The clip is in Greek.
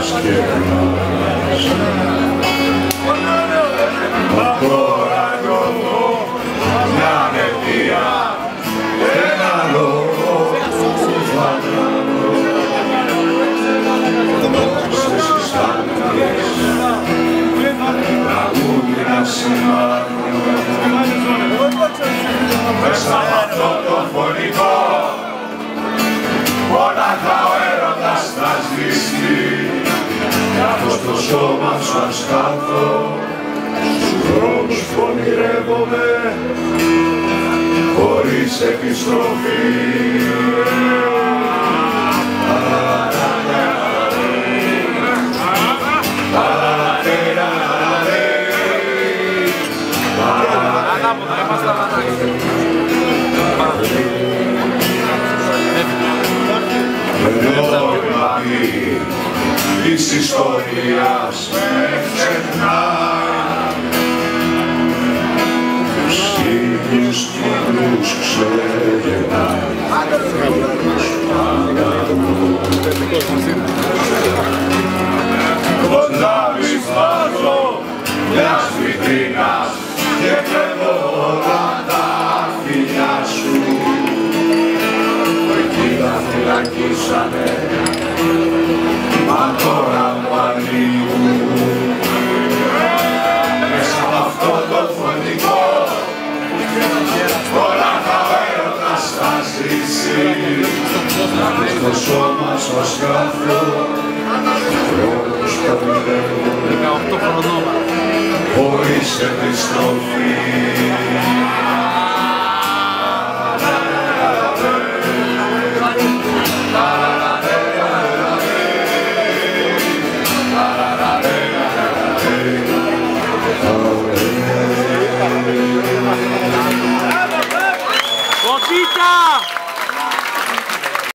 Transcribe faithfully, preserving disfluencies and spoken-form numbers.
Μα τώρα νιώθω μια αναιτία, ένα λόγο που φαντάζω. Όσες τις άλλες τραγούδι να σημάνουν μέσα απ' αυτό το φωνικό, μονάχα ο έρωτας θα σβήσει. Κι αυτό στο σώμα σου αν σκάθω, στους δρόμους που ονειρεύομαι χωρίς επιστροφή. Της ιστορίας με ξεχνά, τους ίδιους κύκλους ξεγεννάει, κοντά βυθάζω μιας βιτρίνας και βλέπω όλα τα φιλιά σου, εκεί τα φυλακίσανε. Μα τώρα μου ανοίγουν μέσα από αυτό το φωνικό, όλα τα έρωτας θα ζήσει. Να βρεις το σώμα σου ασκάθω, χρόνους που ονειρεύομαι χωρίς επιστροφή.